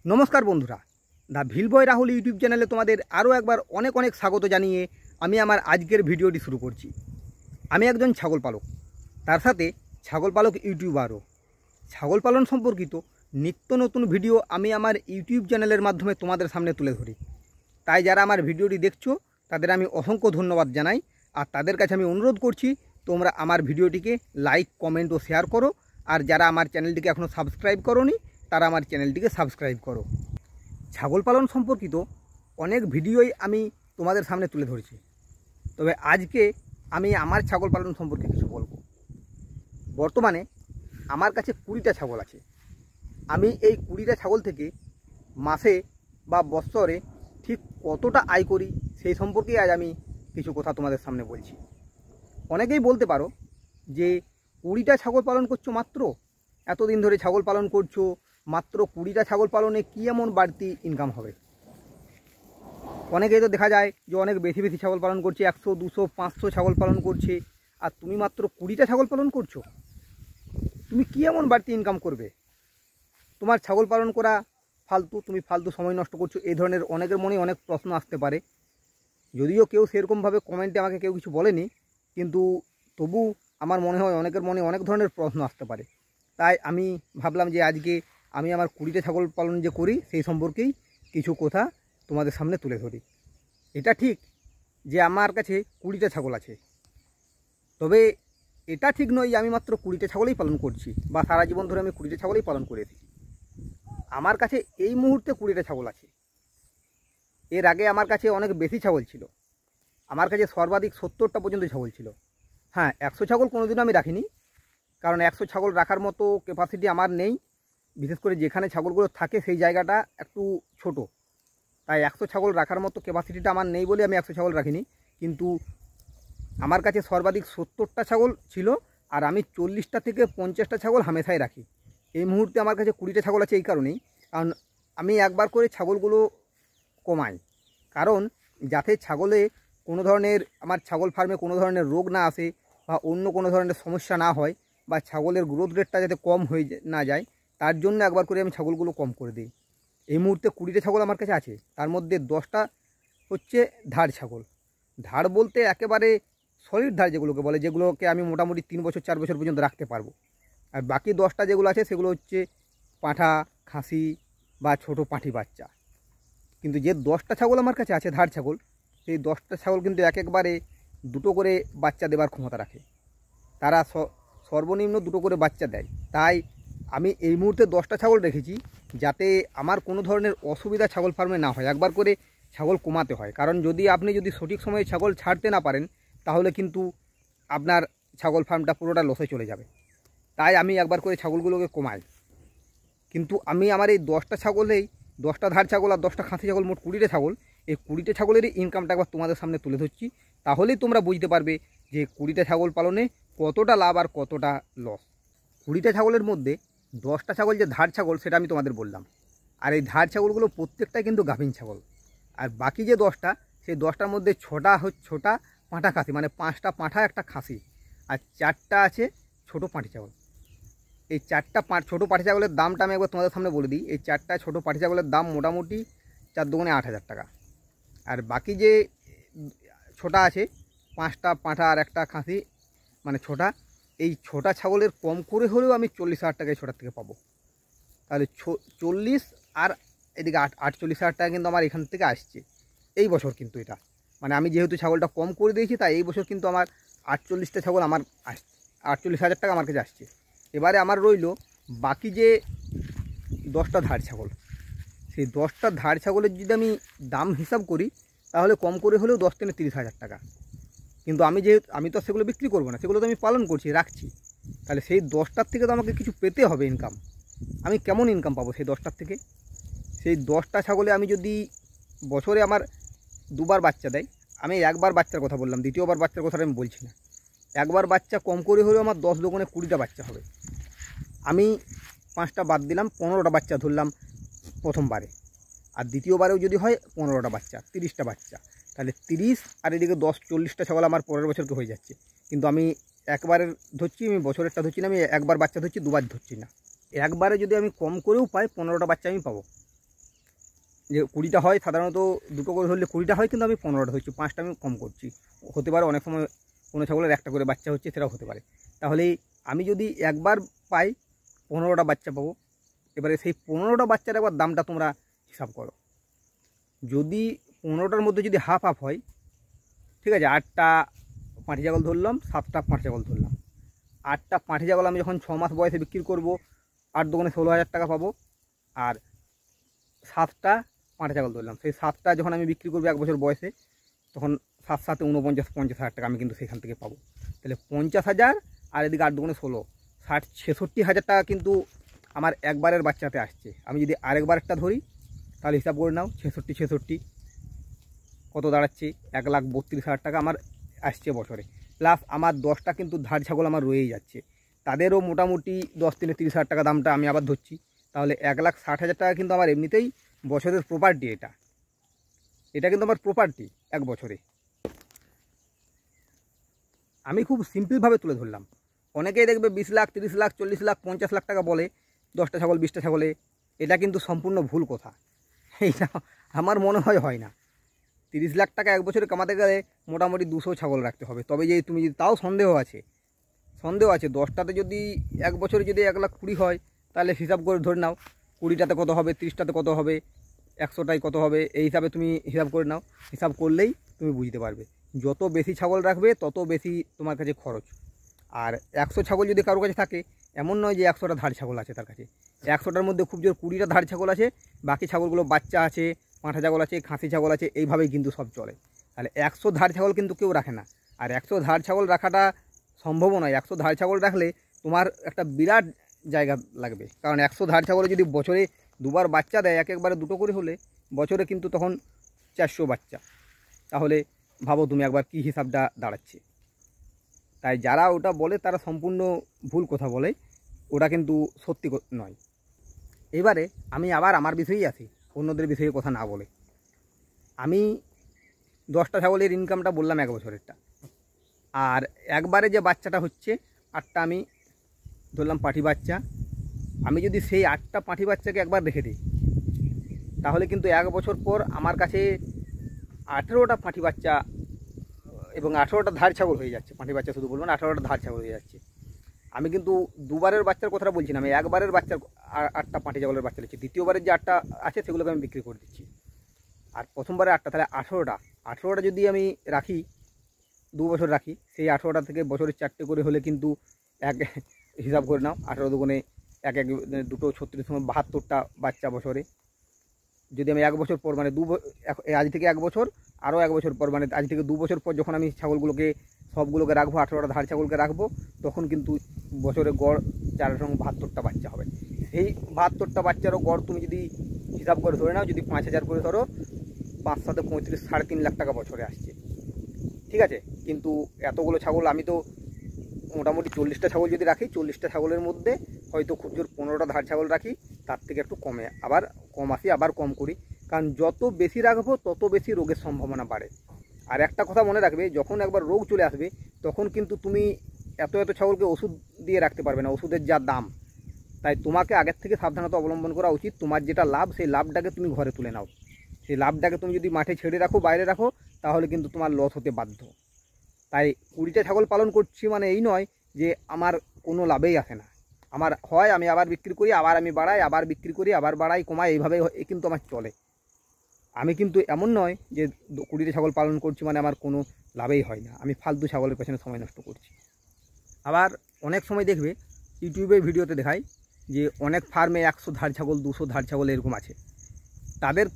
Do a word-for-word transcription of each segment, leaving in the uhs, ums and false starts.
নমস্কার বন্ধুরা, the vill boy Rahul YouTube চ্যানেলে তোমাদের আরও একবার অনেক অনেক স্বাগত জানিয়ে আমি আমার আজকের ভিডিওটি শুরু করছি। আমি একজন ছাগল পালক, তার সাথে ছাগল পালক ইউটিউবারও। ছাগল পালন সম্পর্কিত নিত্য নতুন ভিডিও আমি আমার ইউটিউব চ্যানেলের মাধ্যমে তোমাদের সামনে তুলে ধরি। তাই যারা আমার ভিডিওটি দেখছো তাদের আমি অসংখ্য ধন্যবাদ জানাই, আর তাদের কাছে আমি অনুরোধ করছি তোমরা আমার ভিডিওটিকে লাইক, কমেন্ট ও শেয়ার করো। আর যারা আমার চ্যানেলটিকে এখনও সাবস্ক্রাইব করোনি তারা আমার চ্যানেলটিকে সাবস্ক্রাইব করো। ছাগল পালন সম্পর্কিত অনেক ভিডিওই আমি তোমাদের সামনে তুলে ধরেছি, তবে আজকে আমি আমার ছাগল পালন সম্পর্কে কিছু বলবো। বর্তমানে আমার কাছে কুড়িটা ছাগল আছে। আমি এই কুড়িটা ছাগল থেকে মাসে বা বৎসরে ঠিক কতটা আয় করি সেই সম্পর্কে আজ আমি কিছু কথা তোমাদের সামনে বলছি। অনেকেই বলতে পারো যে কুড়িটা ছাগল পালন করছো, মাত্র এতদিন ধরে ছাগল পালন করছো, মাত্র কুড়িটা ছাগল পালনে কী এমন বাড়তি ইনকাম হবে। অনেকেই তো দেখা যায় যে অনেক বেশি বেশি ছাগল পালন করছে, একশো দুশো পাঁচশো ছাগল পালন করছে, আর তুমি মাত্র কুড়িটা ছাগল পালন করছো। তুমি কী এমন বাড়তি ইনকাম করবে? তোমার ছাগল পালন করা ফালতু, তুমি ফালতু সময় নষ্ট করছো, এই ধরনের অনেকের মনে অনেক প্রশ্ন আসতে পারে। যদিও কেউ সেরকমভাবে কমেন্টে আমাকে কেউ কিছু বলেনি, কিন্তু তবু আমার মনে হয় অনেকের মনে অনেক ধরনের প্রশ্ন আসতে পারে। তাই আমি ভাবলাম যে আজকে আমি আমার কুড়িটা ছাগল পালন যে করি সেই সম্পর্কেই কিছু কথা তোমাদের সামনে তুলে ধরি। এটা ঠিক যে আমার কাছে কুড়িটা ছাগল আছে, তবে এটা ঠিক নয় যে আমি মাত্র কুড়িটা ছাগলই পালন করছি বা সারা জীবন ধরে আমি কুড়িটা ছাগলই পালন করে এসেছি। আমার কাছে এই মুহূর্তে কুড়িটা ছাগল আছে। এর আগে আমার কাছে অনেক বেশি ছাগল ছিল। আমার কাছে সর্বাধিক সত্তরটা পর্যন্ত ছাগল ছিল। হ্যাঁ, একশো ছাগল কোনোদিনও আমি রাখিনি, কারণ একশো ছাগল রাখার মতো ক্যাপাসিটি আমার নেই। বিশেষ করে যেখানে ছাগলগুলো থাকে সেই জায়গাটা একটু ছোট, তাই একশো ছাগল রাখার মতো ক্যাপাসিটিটা আমার নেই বলে আমি একশো ছাগল রাখিনি। কিন্তু আমার কাছে সর্বাধিক সত্তরটা ছাগল ছিল, আর আমি চল্লিশটা থেকে পঞ্চাশটা ছাগল হামেশাই রাখি। এই মুহূর্তে আমার কাছে কুড়িটা ছাগল আছে এই কারণেই, কারণ আমি একবার করে ছাগলগুলো কমাই, কারণ যাতে ছাগলে কোনো ধরনের আমার ছাগল ফার্মে কোনো ধরনের রোগ না আসে বা অন্য কোনো ধরনের সমস্যা না হয়, বা ছাগলের গ্রোথ রেটটা যাতে কম হয়ে না যায়, তার জন্য একবার করে আমি ছাগলগুলো কম করে দিই। এই মুহূর্তে কুড়িটা ছাগল আমার কাছে আছে, তার মধ্যে দশটা হচ্ছে ধাড় ছাগল। ধাড় বলতে একেবারে সলিড ধাড় যেগুলোকে বলে, যেগুলোকে আমি মোটামুটি তিন বছর চার বছর পর্যন্ত রাখতে পারবো। আর বাকি দশটা যেগুলো আছে সেগুলো হচ্ছে পাঁঠা, খাসি বা ছোটো পাঁঠি বাচ্চা। কিন্তু যে দশটা ছাগল আমার কাছে আছে ধাড় ছাগল, সেই দশটা ছাগল কিন্তু এক একবারে দুটো করে বাচ্চা দেবার ক্ষমতা রাখে। তারা সর্বনিম্ন দুটো করে বাচ্চা দেয়। তাই আমি এই মুহূর্তে দশটা ছাগল রেখেছি, যাতে আমার কোনো ধরনের অসুবিধা ছাগল ফার্মে না হয়। একবার করে ছাগল কমাতে হয়, কারণ যদি আপনি যদি সঠিক সময়ে ছাগল ছাড়তে না পারেন তাহলে কিন্তু আপনার ছাগল ফার্মটা পুরোটা লসে চলে যাবে। তাই আমি একবার করে ছাগলগুলোকে কমাই। কিন্তু আমি আমার এই দশটা ছাগলেই, দশটা ধাড় ছাগল আর দশটা খাসি ছাগল, মোট কুড়িটা ছাগল, এই কুড়িটা ছাগলেরই ইনকামটা একবার তোমাদের সামনে তুলে ধরছি। তাহলেই তোমরা বুঝতে পারবে যে কুড়িটা ছাগল পালনে কতটা লাভ আর কতটা লস। কুড়িটা ছাগলের মধ্যে দশটা ছাগল যে ধাড় ছাগল সেটা আমি তোমাদের বললাম, আর এই ধাড় ছাগলগুলো প্রত্যেকটাই কিন্তু গাভীন ছাগল। আর বাকি যে দশটা, সেই দশটার মধ্যে ছটা হচ্ছে ছোটা পাঁঠা খাসি, মানে পাঁচটা পাঁঠা একটা খাসি, আর চারটা আছে ছোটো পাঁঠি ছাগল। এই চারটা পা ছোটো পাঁঠি ছাগলের দামটা আমি একবার তোমাদের সামনে বলে দিই। এই চারটা ছোটো পাঁঠি ছাগলের দাম মোটামুটি চার দুগুণে আট হাজার টাকা। আর বাকি যে ছোটা আছে, পাঁচটা পাঁঠা আর একটা খাসি, মানে ছোটা, এই ছোটা ছাগলের কম করে হলেও আমি চল্লিশ হাজার টাকা এই ছোটার থেকে পাবো। তাহলে চল্লিশ আর এদিকে আট আটচল্লিশ হাজার টাকা কিন্তু আমার এখান থেকে আসছে এই বছর। কিন্তু এটা মানে আমি যেহেতু ছাগলটা কম করে দিয়েছি, তাই এই বছর কিন্তু আমার আটচল্লিশটা ছাগল আমার আসছে, আটচল্লিশ হাজার টাকা আমার কাছে আসছে। এবারে আমার রইল বাকি যে দশটা ধাড় ছাগল। সেই দশটা ধাড় ছাগলের যদি আমি দাম হিসাব করি তাহলে কম করে হলেও দশ থেকে তিরিশ হাজার টাকা। কিন্তু আমি যেহেতু আমি তো সেগুলো বিক্রি করবো না, সেগুলো তো আমি পালন করছি, রাখছি। তাহলে সেই দশটার থেকে তো আমাকে কিছু পেতে হবে ইনকাম। আমি কেমন ইনকাম পাবো সেই দশটার থেকে? সেই দশটা ছাগলে আমি যদি বছরে আমার দুবার বাচ্চা দেয়, আমি একবার বাচ্চার কথা বললাম, দ্বিতীয়বার বাচ্চার কথাটা আমি বলছি না। একবার বাচ্চা কম করে হলেও আমার দশ দুগুণে কুড়িটা বাচ্চা হবে। আমি পাঁচটা বাদ দিলাম, পনেরোটা বাচ্চা ধরলাম প্রথমবারে, আর দ্বিতীয়বারেও যদি হয় পনেরোটা বাচ্চা, তিরিশটা বাচ্চা। তাহলে তিরিশ আর এদিকে দশ, চল্লিশটা ছাগল আমার পরের বছরকে হয়ে যাচ্ছে। কিন্তু আমি একবারের ধরছি, আমি বছরেরটা ধরছি না, আমি একবার বাচ্চা ধরছি, দুবার ধরছি না। একবারে যদি আমি কম করেও পাই পনেরোটা বাচ্চা আমি পাবো। যে কুড়িটা হয়, সাধারণত দুটো করে ধরলে কুড়িটা হয়, কিন্তু আমি পনেরোটা ধরছি, পাঁচটা আমি কম করছি। হতে পারে অনেক সময় কোনো ছাগলের একটা করে বাচ্চা হচ্ছে, সেটাও হতে পারে। তাহলে আমি যদি একবার পাই পনেরোটা বাচ্চা পাবো। এবারে সেই পনেরোটা বাচ্চার একবার দামটা তোমরা হিসাব করো। যদি পনেরোটার মধ্যে যদি হাফ হাফ হয়, ঠিক আছে, আটটা পাঁঠি ছাগল ধরলাম, সাতটা পাঁঠি ছাগল ধরলাম। আটটা পাঁঠি ছাগল আমি যখন ছ মাস বয়সে বিক্রি করব, আট দোকানে ষোলো হাজার টাকা পাবো। আর সাতটা পাঁঠি ছাগল ধরলাম, সেই সাতটা যখন আমি বিক্রি করবো এক বছর বয়সে, তখন সাত সাথে উনপঞ্চাশ পঞ্চাশ হাজার টাকা আমি কিন্তু সেখান থেকে পাবো। তাহলে পঞ্চাশ হাজার আর এদিকে আট দোকানে ষোলো, ষাট ছেষট্টি হাজার টাকা কিন্তু আমার একবারের বাচ্চাতে আসছে। আমি যদি আরেকবারটা ধরি তাহলে হিসাব করে নাও, ছেষট্টি ছেষট্টি কত দাঁড়াচ্ছে, এক লাখ বত্রিশ হাজার টাকা আমার আসছে বছরে। প্লাস আমার দশটা কিন্তু ধাড় ছাগল আমার রয়েই যাচ্ছে, তাদেরও মোটামুটি দশ তিনে তিরিশ হাজার টাকা দামটা আমি আবার ধরছি। তাহলে এক লাখ ষাট হাজার টাকা কিন্তু আমার এমনিতেই বছরের প্রপার্টি। এটা এটা কিন্তু আমার প্রপার্টি এক বছরে। আমি খুব সিম্পলভাবে তুলে ধরলাম। অনেকেই দেখবে বিশ লাখ তিরিশ লাখ চল্লিশ লাখ পঞ্চাশ লাখ টাকা বলে দশটা ছাগল বিশটা ছাগলে। এটা কিন্তু সম্পূর্ণ ভুল কথা। এইটা আমার মনে হয় হয় না। তিরিশ লাখ টাকা এক বছরে কামাতে গেলে মোটামুটি দুশো ছাগল রাখতে হবে, তবে যে তুমি যদি, তাও সন্দেহ আছে সন্দেহ আছে দশটাতে যদি এক বছরে যদি এক লাখ কুড়ি হয়, তাহলে হিসাব করে ধরে নাও কুড়িটাতে কত হবে, তিরিশটাতে কত হবে, একশোটায় কত হবে, এই হিসাবে তুমি হিসাব করে নাও। হিসাব করলেই তুমি বুঝতে পারবে। যত বেশি ছাগল রাখবে তত বেশি তোমার কাছে খরচ। আর একশো ছাগল যদি কারোর কাছে থাকে, এমন নয় যে একশোটা ধাড় ছাগল আছে তার কাছে, একশোটার মধ্যে খুব জোর কুড়িটা ধাড় ছাগল আছে, বাকি ছাগলগুলো বাচ্চা আছে, পাঁঠা ছাগল আছে, খাসি ছাগল আছে, এইভাবেই কিন্তু সব চলে। তাহলে একশো ধাড় ছাগল কিন্তু কেউ রাখে না। আর একশো ধাড় ছাগল রাখাটা সম্ভব নয়। একশো ধাড় ছাগল রাখলে তোমার একটা বিরাট জায়গা লাগবে, কারণ একশো ধাড় ছাগলে যদি বছরে দুবার বাচ্চা দেয়, এক একবারে দুটো করে হলে বছরে কিন্তু তখন চারশো বাচ্চা। তাহলে ভাবো তুমি একবার কি হিসাবটা দাঁড়াচ্ছে। তাই যারা ওটা বলে তারা সম্পূর্ণ ভুল কথা বলে, ওটা কিন্তু সত্যি নয়। এবারে আমি আবার আমার বিষয়েই আসি, অন্যদের বিষয়ে কথা না বলে। আমি দশটা ছাগলের ইনকামটা বললাম এক বছরেরটা, আর একবারে যে বাচ্চাটা হচ্ছে আটটা আমি ধরলাম পাঁঠি বাচ্চা। আমি যদি সেই আটটা পাঁঠি বাচ্চাকে একবার রেখে দিই, তাহলে কিন্তু এক বছর পর আমার কাছে আঠেরোটা পাঁঠি বাচ্চা এবং আঠেরোটা ধাড় ছাগল হয়ে যাচ্ছে। পাঁঠি বাচ্চা শুধু বলবো না, আঠেরোটা ধাড় ছাগল হয়ে যাচ্ছে। আমি কিন্তু দুবারের বাচ্চার কথাটা বলছি না, আমি একবারের বাচ্চার আটটা পাঁঠি ছাগলের বাচ্চা দিচ্ছি। দ্বিতীয়বারের যে আটটা আছে সেগুলোকে আমি বিক্রি করে দিচ্ছি, আর প্রথমবারে আটটা, তাহলে আঠেরোটা আঠেরোটা যদি আমি রাখি, দু বছর রাখি, সেই আঠেরোটা থেকে বছরের চারটে করে হলে কিন্তু এক হিসাব করে নাও, আঠেরো দুগুণে এক এক দুটো ছত্রিশ সময় বাহাত্তরটা বাচ্চা বছরে। যদি আমি এক বছর পর মানে দু আজ থেকে এক বছর আরও এক বছর পর মানে আজ থেকে দু বছর পর যখন আমি ছাগলগুলোকে সবগুলোকে রাখবো, আঠেরোটা ধাড় ছাগলকে রাখবো, তখন কিন্তু বছরে গড় চার সঙ্গে বাহাত্তরটা বাচ্চা হবে। সেই বাহাত্তরটা বাচ্চারও গড় তুমি যদি হিসাব করে ধরে নাও, যদি পাঁচ হাজার করে ধরো, পাঁচ সাথে পঁয়ত্রিশ, সাড়ে তিন লাখ টাকা বছরে আসছে। ঠিক আছে, কিন্তু এতগুলো ছাগল আমি তো মোটামুটি চল্লিশটা ছাগল যদি রাখি, চল্লিশটা ছাগলের মধ্যে হয়তো খুব জোর পনেরোটা ধাড় ছাগল রাখি, তার থেকে একটু কমে আবার কম আসি, আবার কম করি। কারণ যত বেশি রাখবো তত বেশি রোগের সম্ভাবনা বাড়ে। আর একটা কথা মনে রাখবে, যখন একবার রোগ চলে আসবে তখন কিন্তু তুমি এত এত ছাগলকে ওষুধ দিয়ে রাখতে পারবে না, ওষুধের যা দাম। তাই তোমাকে আগের থেকে সাবধানতা অবলম্বন করা উচিত। তোমার যেটা লাভ, সেই লাভটাকে তুমি ঘরে তুলে নাও। সেই লাভটাকে তুমি যদি মাঠে ছেড়ে রাখো, বাইরে রাখো, তাহলে কিন্তু তোমার লস হতে বাধ্য। তাই কুড়িটা ছাগল পালন করছি মানে এই নয় যে আমার কোনো লাভেই আসে না। আমার হয় আমি আবার বিক্রি করি, আবার আমি বাড়াই, আবার বিক্রি করি, আবার বাড়াই, কমাই, এইভাবেই কিন্তু আমার চলে। আমি কিন্তু এমন নয় যে কুড়িটা ছাগল পালন করছি মানে আমার কোনো লাভেই হয় না, আমি ফালতু ছাগলের পেছনে সময় নষ্ট করছি। আবার অনেক সময় দেখবে ইউটিউবে ভিডিওতে দেখায় যে অনেক ফার্মে একশো ধাড় ছাগল, দুশো ধাড় ছাগল এরকম আছে। তাদের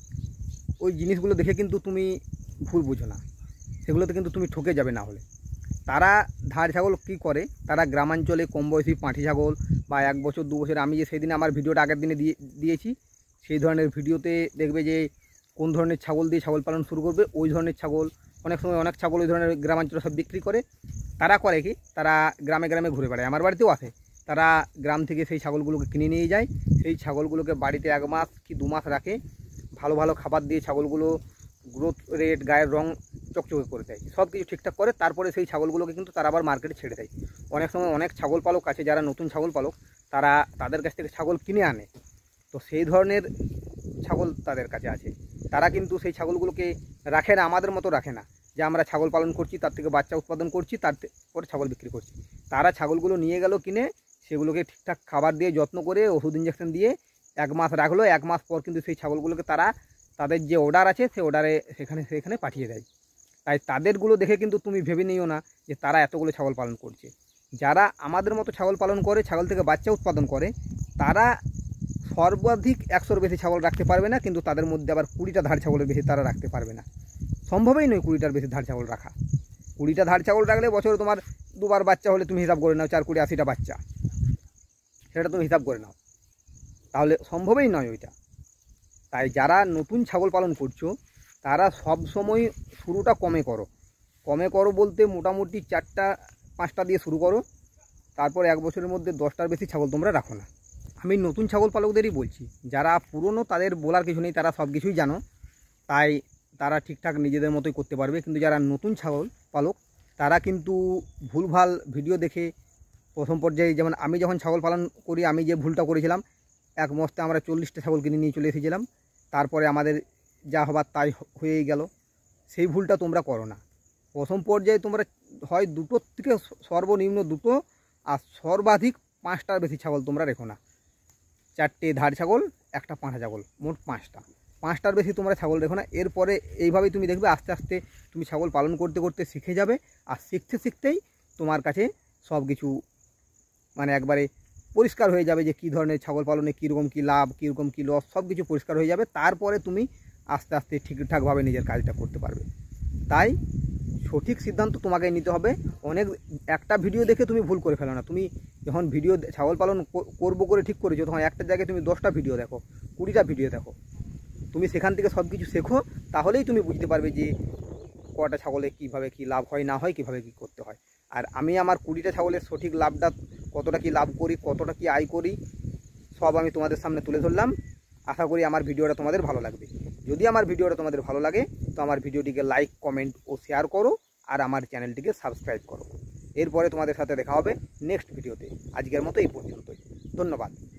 ওই জিনিসগুলো দেখে কিন্তু তুমি ভুল বুঝো না, সেগুলোতে কিন্তু তুমি ঠকে যাবে। না হলে তারা ধাড় ছাগল কী করে, তারা গ্রামাঞ্চলে কম বয়সী পাঁঠি ছাগল বা এক বছর দু বছর, আমি যে সেদিন আমার ভিডিওটা আগের দিনে দিয়ে দিয়েছি সেই ধরনের ভিডিওতে দেখবে যে কোন ধরনের ছাগল দিয়ে ছাগল পালন শুরু করবে, ওই ধরনের ছাগল অনেক সময় অনেক ছাগল ওই ধরনের গ্রামাঞ্চলে সব বিক্রি করে। তারা করে কি, তারা গ্রামে গ্রামে ঘুরে বেড়ায়, আমার বাড়িতেও আসে। তারা গ্রাম থেকে সেই ছাগলগুলোকে কিনে নিয়ে যায়, সেই ছাগলগুলোকে বাড়িতে এক মাস কি দু মাস রাখে, ভালো ভালো খাবার দিয়ে ছাগলগুলো গ্রোথ রেট, গায়ের রং চকচকে করে দেয়, সব কিছু ঠিকঠাক করে। তারপরে সেই ছাগলগুলোকে কিন্তু তারা আবার মার্কেটে ছেড়ে দেয়। অনেক সময় অনেক ছাগল পালক আছে যারা নতুন ছাগল পালক, তারা তাদের কাছ থেকে ছাগল কিনে আনে। তো সেই ধরনের ছাগল তাদের কাছে আছে। তারা কিন্তু সেই ছাগলগুলোকে রাখে না, আমাদের মতো রাখে না যে আমরা ছাগল পালন করছি, তার থেকে বাচ্চা উৎপাদন করছি, তারপরে ছাগল বিক্রি করছি। তারা ছাগলগুলো নিয়ে গেল কিনে, সেগুলোকে ঠিকঠাক খাবার দিয়ে যত্ন করে ওষুধ ইঞ্জেকশন দিয়ে এক মাস রাখলো। এক মাস পর কিন্তু সেই ছাগলগুলোকে তারা তাদের যে অর্ডার আছে সেই অর্ডারে সেখানে সেখানে পাঠিয়ে দেয়। তাই তাদেরগুলো দেখে কিন্তু তুমি ভেবে নিও না যে তারা এতগুলো ছাগল পালন করছে। যারা আমাদের মতো ছাগল পালন করে, ছাগল থেকে বাচ্চা উৎপাদন করে, তারা সর্বাধিক একশোর বেশি ছাগল রাখতে পারবে না, কিন্তু তাদের মধ্যে আবার কুড়িটা ধাড় ছাগলের বেশি তারা রাখতে পারবে না। সম্ভবই নয় কুড়িটার বেশি ধাড় ছাগল রাখা। কুড়িটা ধাড় ছাগল রাখলে বছরে তোমার দুবার বাচ্চা হলে তুমি হিসাব করে নাও, চার কুড়ি আশিটা বাচ্চা, সেটা তুমি হিসাব করে নাও, তাহলে সম্ভবই নয় ওইটা। তাই যারা নতুন ছাগল পালন করছো তারা সব সময় শুরুটা কমে করো। কমে করো বলতে মোটামুটি চারটা পাঁচটা দিয়ে শুরু করো, তারপর এক বছরের মধ্যে দশটার বেশি ছাগল তোমরা রাখো না। আমি নতুন ছাগল পালকদেরই বলছি, যারা পুরনো তাদের বলার কিছু নেই, তারা সব কিছুই জানো, তাই তারা ঠিকঠাক নিজেদের মতোই করতে পারবে। কিন্তু যারা নতুন ছাগল পালক তারা কিন্তু ভুলভাল ভিডিও দেখে প্রথম পর্যায়ে, যেমন আমি যখন ছাগল পালন করি আমি যে ভুলটা করেছিলাম, এক মস্তে আমরা চল্লিশটা ছাগল কিনে নিয়ে চলে এসেছিলাম, তারপরে আমাদের যা হবার তাই হয়েই গেল। সেই ভুলটা তোমরা করো না। প্রথম পর্যায়ে তোমরা হয় দুটোর থেকে সর্বনিম্ন দুটো আর সর্বাধিক পাঁচটার বেশি ছাগল তোমরা রেখো না। চারটে ধাড় ছাগল, একটা পাঁঠা ছাগল, মোট পাঁচটা। পাঁচটার বেশি তোমরা ছাগল রেখো না। এরপরে এইভাবেই তুমি দেখবে আস্তে আস্তে তুমি ছাগল পালন করতে করতে শিখে যাবে, আর শিখতে শিখতেই তোমার কাছে সব কিছু মানে একবারে পরিষ্কার হয়ে যাবে যে কী ধরনের ছাগল পালনে কীরকম কী লাভ, কীরকম কী লস, সব কিছু পরিষ্কার হয়ে যাবে। তারপরে তুমি আস্তে আস্তে ঠিকঠাকভাবে নিজের কাজটা করতে পারবে। তাই সঠিক সিদ্ধান্ত তোমাকে নিতে হবে। অনেক একটা ভিডিও দেখে তুমি ভুল করে ফেলো না। তুমি যখন ভিডিও ছাগল পালন করবো করে ঠিক করেছো, তখন একটা জায়গায় তুমি দশটা ভিডিও দেখো, কুড়িটা ভিডিও দেখো, তুমি সেখান থেকে সব কিছু শেখো, তাহলেই তুমি বুঝতে পারবে যে কটা ছাগলে কীভাবে কী লাভ হয় না হয়, কীভাবে কী করতে হয়। আর আমি আমার কুড়িটা ছাগলের সঠিক লাভটা, কতটা কী লাভ করি, কতটা কী আয় করি, সব আমি তোমাদের সামনে তুলে ধরলাম। আশা করি আমার ভিডিওটা তোমাদের ভালো লাগবে। যদি আমার ভিডিওটা তোমাদের ভালো লাগে তো আমার ভিডিওটিকে লাইক, কমেন্ট ও শেয়ার করো, আর আমার চ্যানেলটিকে সাবস্ক্রাইব করো। এরপরে তোমাদের সাথে দেখা হবে নেক্সট ভিডিওতে। আজকের মতো এই পর্যন্তই। ধন্যবাদ।